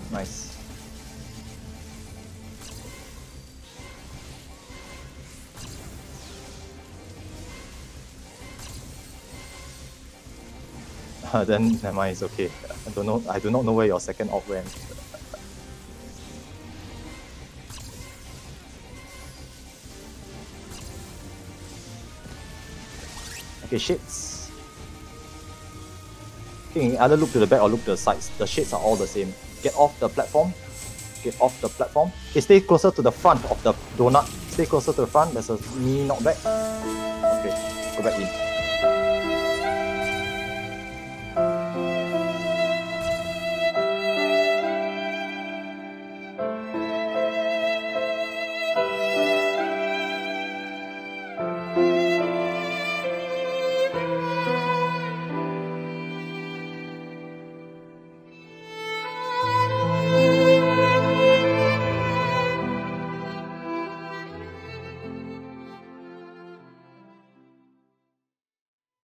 Nice. Then never mind, it's okay. I do not know where your second op went. Okay, shades. Okay, either look to the back or look to the sides. The shades are all the same. Get off the platform. Get off the platform. Okay, stay closer to the front of the donut. Stay closer to the front. There's a knee knockback. Okay, go back in.